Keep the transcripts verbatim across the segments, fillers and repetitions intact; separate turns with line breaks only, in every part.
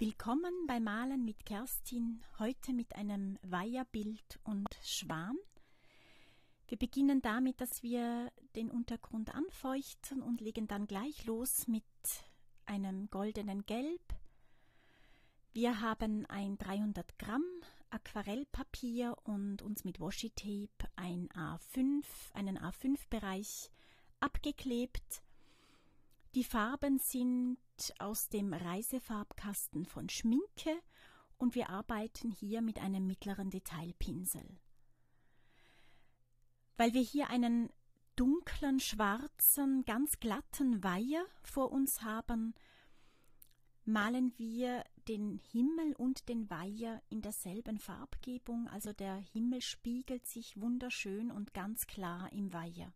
Willkommen beim Malen mit Kerstin, heute mit einem Weiherbild und Schwan. Wir beginnen damit, dass wir den Untergrund anfeuchten und legen dann gleich los mit einem goldenen Gelb. Wir haben ein dreihundert Gramm Aquarellpapier und uns mit Washi-Tape ein A fünf, einen A fünf Bereich abgeklebt. Die Farben sind aus dem Reisefarbkasten von Schminke und wir arbeiten hier mit einem mittleren Detailpinsel. Weil wir hier einen dunklen, schwarzen, ganz glatten Weiher vor uns haben, malen wir den Himmel und den Weiher in derselben Farbgebung, also der Himmel spiegelt sich wunderschön und ganz klar im Weiher.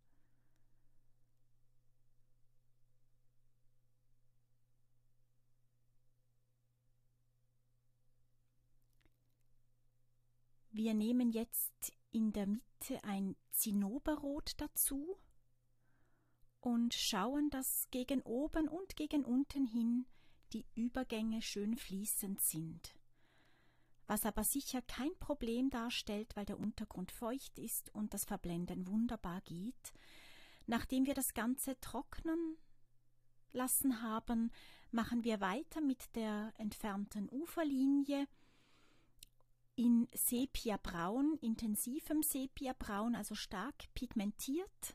Wir nehmen jetzt in der Mitte ein Zinnoberrot dazu und schauen, dass gegen oben und gegen unten hin die Übergänge schön fließend sind. Was aber sicher kein Problem darstellt, weil der Untergrund feucht ist und das Verblenden wunderbar geht. Nachdem wir das Ganze trocknen lassen haben, machen wir weiter mit der entfernten Uferlinie in Sepia-Braun, intensivem Sepia-Braun, also stark pigmentiert.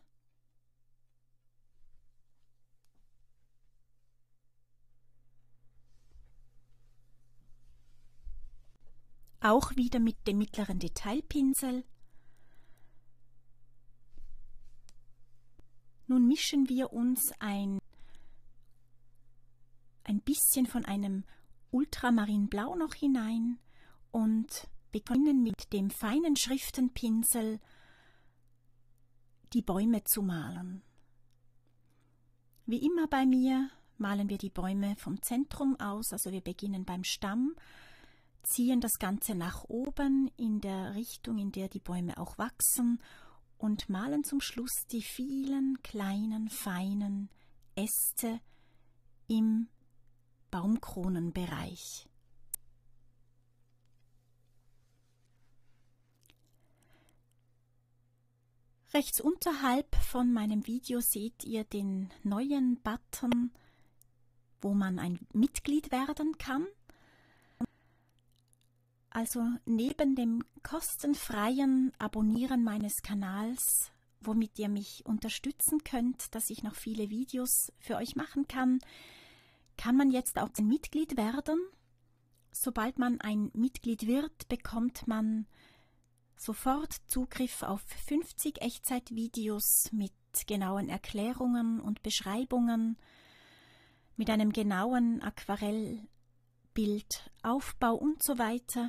Auch wieder mit dem mittleren Detailpinsel. Nun mischen wir uns ein, ein bisschen von einem Ultramarinblau noch hinein und beginnen mit dem feinen Schriftenpinsel die Bäume zu malen. Wie immer bei mir malen wir die Bäume vom Zentrum aus, also wir beginnen beim Stamm, ziehen das Ganze nach oben in der Richtung, in der die Bäume auch wachsen und malen zum Schluss die vielen kleinen, feinen Äste im Baumkronenbereich. Rechts unterhalb von meinem Video seht ihr den neuen Button, wo man ein Mitglied werden kann. Also neben dem kostenfreien Abonnieren meines Kanals, womit ihr mich unterstützen könnt, dass ich noch viele Videos für euch machen kann, kann man jetzt auch ein Mitglied werden. Sobald man ein Mitglied wird, bekommt man sofort Zugriff auf fünfzig Echtzeitvideos mit genauen Erklärungen und Beschreibungen, mit einem genauen Aquarellbildaufbau und so weiter.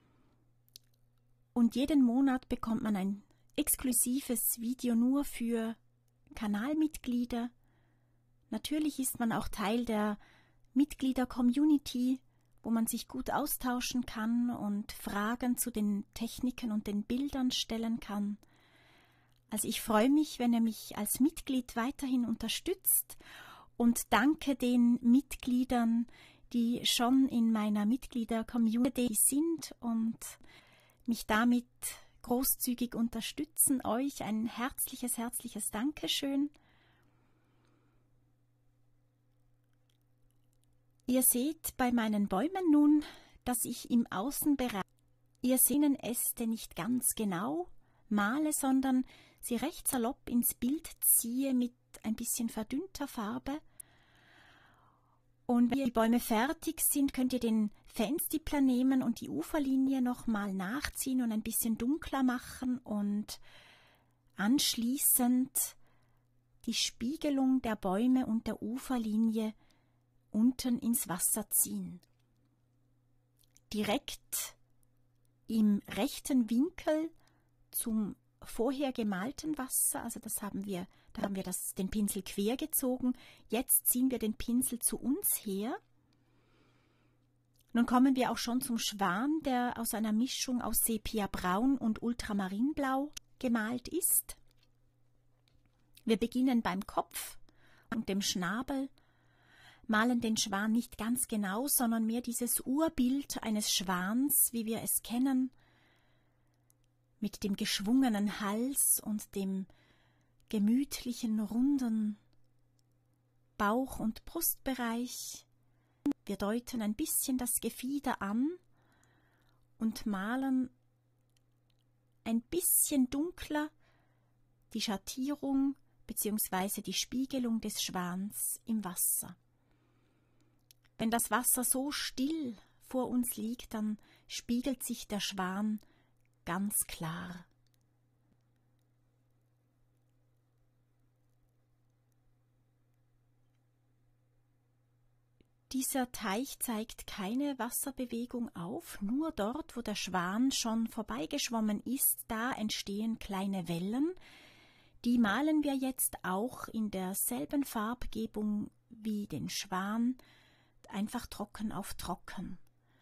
Und jeden Monat bekommt man ein exklusives Video nur für Kanalmitglieder. Natürlich ist man auch Teil der Mitglieder-Community, wo man sich gut austauschen kann und Fragen zu den Techniken und den Bildern stellen kann. Also ich freue mich, wenn ihr mich als Mitglied weiterhin unterstützt und danke den Mitgliedern, die schon in meiner Mitglieder-Community sind und mich damit großzügig unterstützen. Euch ein herzliches, herzliches Dankeschön. Ihr seht bei meinen Bäumen nun, dass ich im Außenbereich ihr Sehnenäste nicht ganz genau male, sondern sie recht salopp ins Bild ziehe mit ein bisschen verdünnter Farbe. Und wenn die Bäume fertig sind, könnt ihr den Fanstipler nehmen und die Uferlinie nochmal nachziehen und ein bisschen dunkler machen und anschließend die Spiegelung der Bäume und der Uferlinie unten ins Wasser ziehen. Direkt im rechten Winkel zum vorher gemalten Wasser, also das haben wir, da haben wir das, den Pinsel quer gezogen. Jetzt ziehen wir den Pinsel zu uns her. Nun kommen wir auch schon zum Schwan, der aus einer Mischung aus Sepia-Braun und Ultramarinblau gemalt ist. Wir beginnen beim Kopf und dem Schnabel, malen den Schwan nicht ganz genau, sondern mehr dieses Urbild eines Schwans, wie wir es kennen, mit dem geschwungenen Hals und dem gemütlichen, runden Bauch- und Brustbereich. Wir deuten ein bisschen das Gefieder an und malen ein bisschen dunkler die Schattierung bzw. die Spiegelung des Schwans im Wasser. Wenn das Wasser so still vor uns liegt, dann spiegelt sich der Schwan ganz klar. Dieser Teich zeigt keine Wasserbewegung auf, nur dort, wo der Schwan schon vorbeigeschwommen ist, da entstehen kleine Wellen. Die malen wir jetzt auch in derselben Farbgebung wie den Schwan, einfach trocken auf trocken.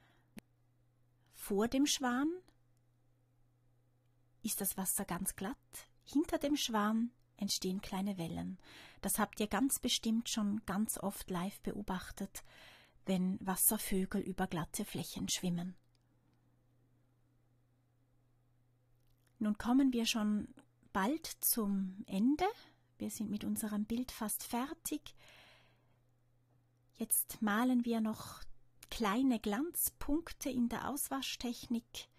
Vor dem Schwan ist das Wasser ganz glatt, hinter dem Schwan entstehen kleine Wellen. Das habt ihr ganz bestimmt schon ganz oft live beobachtet, wenn Wasservögel über glatte Flächen schwimmen. Nun kommen wir schon bald zum Ende. Wir sind mit unserem Bild fast fertig. Jetzt malen wir noch kleine Glanzpunkte in der Auswaschtechnik,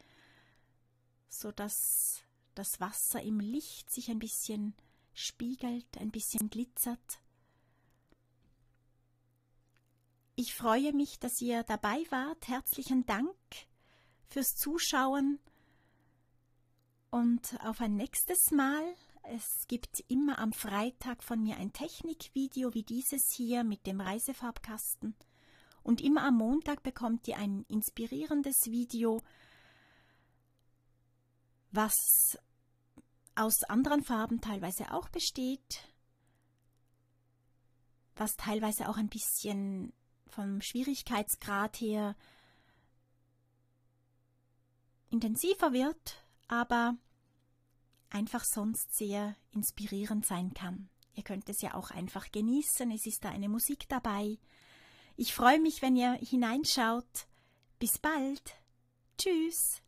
sodass das Wasser im Licht sich ein bisschen spiegelt, ein bisschen glitzert. Ich freue mich, dass ihr dabei wart. Herzlichen Dank fürs Zuschauen und auf ein nächstes Mal. Es gibt immer am Freitag von mir ein Technikvideo wie dieses hier mit dem Reisefarbkasten und immer am Montag bekommt ihr ein inspirierendes Video, was aus anderen Farben teilweise auch besteht, was teilweise auch ein bisschen vom Schwierigkeitsgrad her intensiver wird, aber einfach sonst sehr inspirierend sein kann. Ihr könnt es ja auch einfach genießen, es ist da eine Musik dabei. Ich freue mich, wenn ihr hineinschaut. Bis bald. Tschüss.